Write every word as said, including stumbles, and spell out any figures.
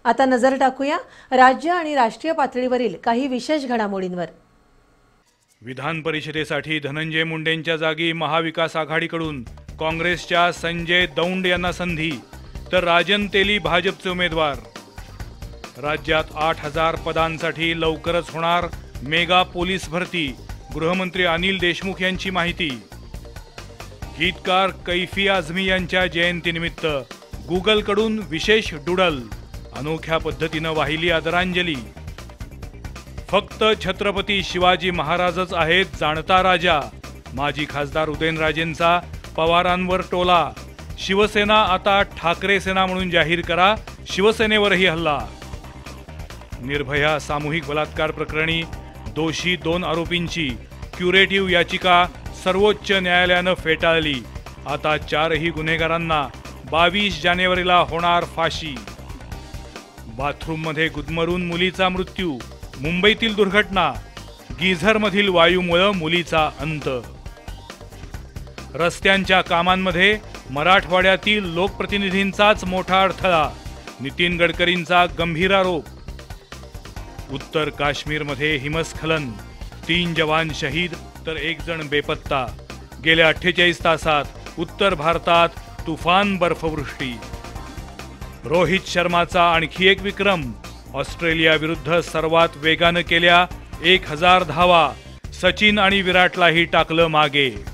आता नजर टाकूया राज्य आणि राष्ट्रीय पातळीवरील काही विशेष घडामोडींवर। विधान परिषदेसाठी धनंजय मुंडेंच्या जागी महाविकास आघाडीकडून काँग्रेसच्या संजय दौंड यांना संधी, तर राजन तेली भाजपचे उमेदवार। राज्यात आठ हजार पदांसाठी लवकरच होणार मेगा पोलीस भरती, गृहमंत्री अनिल देशमुख यांची माहिती। गीतकार कैफी आझमी यांच्या जयंतीनिमित्त गुगलकडून विशेष डुडल, अनोख्या पद्धतीनं वाहिली आदरांजली। फक्त छत्रपती शिवाजी महाराजच आहेत जाणता राजा, माजी खासदार उदयनराजेंचा पवारांवर टोला। शिवसेना आता ठाकरे सेना म्हणून जाहीर करा, शिवसेनेवरही हल्ला। निर्भया सामूहिक बलात्कार प्रकरणी दोषी दोन आरोपींची क्युरेटिव्ह याचिका सर्वोच्च न्यायालयानं फेटाळली। आता चारही गुन्हेगारांना बावीस जानेवारीला होणार फाशी। बाथरूममध्ये गुदमरून मुलीचा मृत्यू, मुंबईतील दुर्घटना, गिझरमधील वायूमुळे मुलीचा अंत। रस्त्यांच्या कामांमध्ये मराठवाड्यातील लोकप्रतिनिधींचाच मोठा अडथळा, नितीन गडकरींचा गंभीर आरोप। उत्तर काश्मीरमध्ये हिमस्खलन, तीन जवान शहीद तर एक जण बेपत्ता। गेल्या अठ्ठेचाळीस तासात उत्तर भारतात तुफान बर्फवृष्टी। रोहित शर्माचा आणखी एक विक्रम, ऑस्ट्रेलिया विरुद्ध सर्वात वेगानं केल्या एक हजार धावा, सचिन आणि विराटलाही टाकलं मागे।